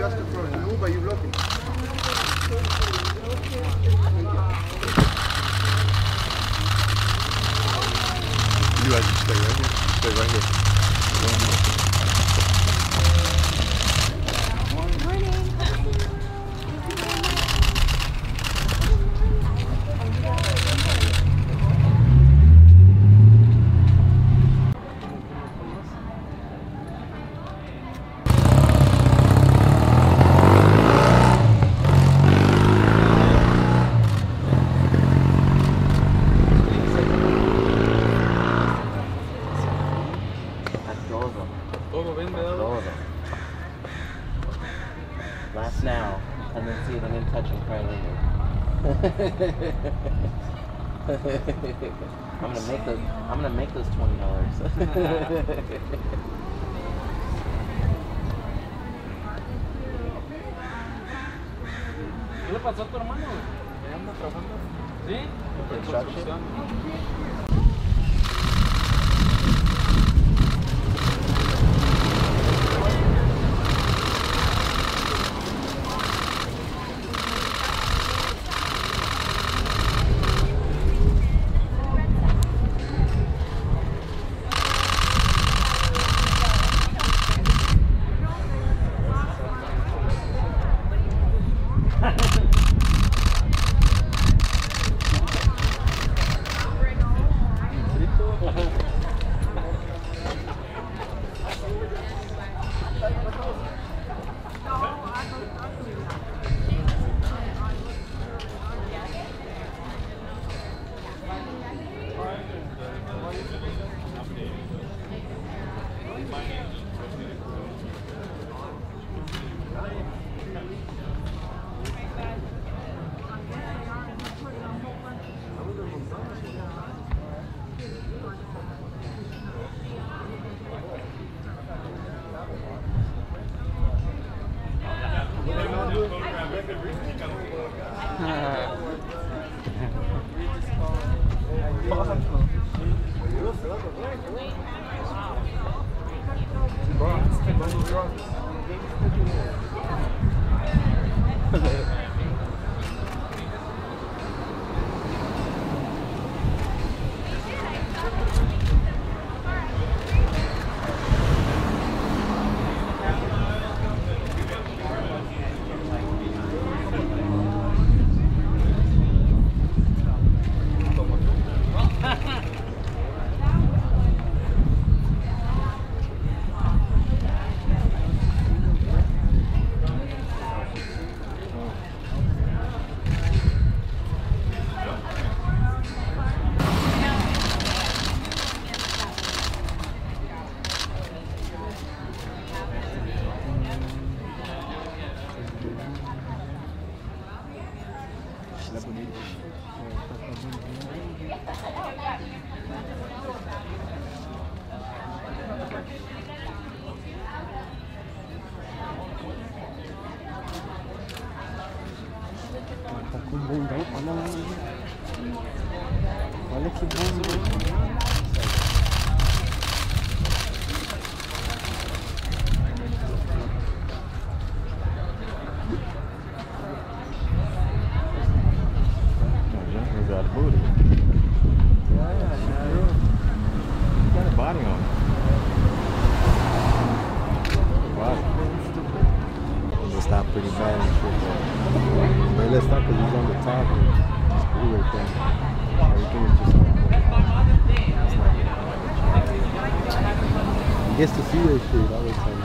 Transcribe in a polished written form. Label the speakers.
Speaker 1: just to move, are you blocking?
Speaker 2: You guys just stay right here. Stay right here.
Speaker 3: Laugh now, and then see it and then touch and cry later. I'm gonna make those $20.
Speaker 4: ¿Qué le pasó a tu hermano? ¿Ya anda trabajando? ¿Sí?
Speaker 3: Construction.
Speaker 2: Olha que bom. Got a booty. Yeah, sure. You got a body on it. Wow. It's not pretty bad and shit, but let's stop because he's on the top and it's cool right there. Everything is just like, it's not, he gets to see this shit all the time.